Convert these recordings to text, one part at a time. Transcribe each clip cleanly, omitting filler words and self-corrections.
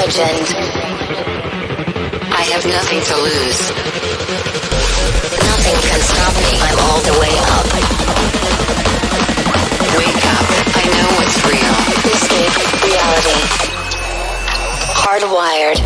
legend. I have nothing to lose. Nothing can stop me. I'm all the way up. Wake up. I know what's real. Escape reality. Hardwired.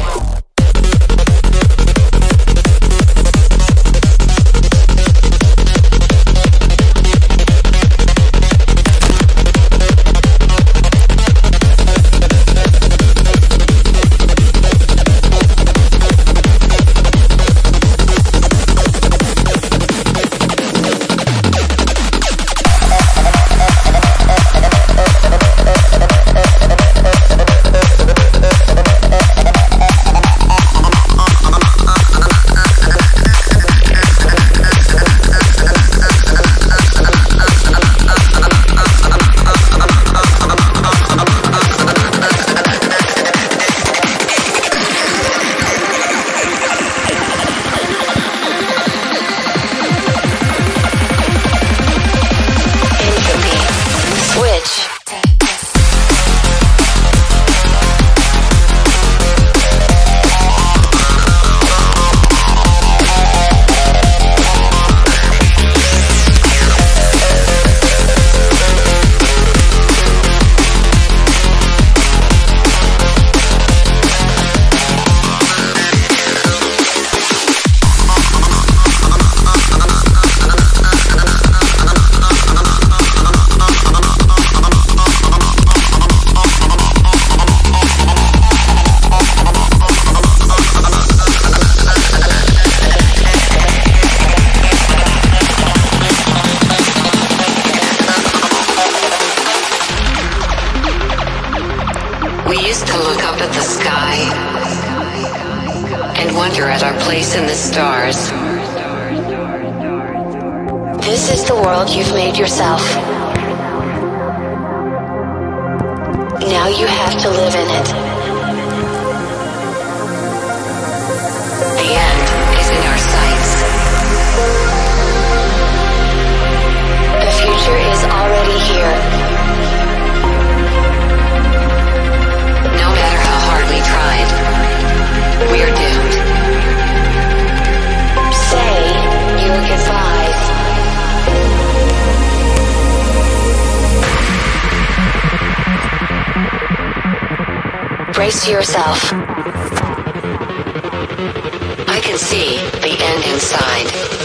We used to look up at the sky and wonder at our place in the stars. This is the world you've made yourself. Now you have to live in it. The end is in our sights. The future is already here. We tried. We are doomed. Say your goodbyes. Brace yourself. I can see the end inside.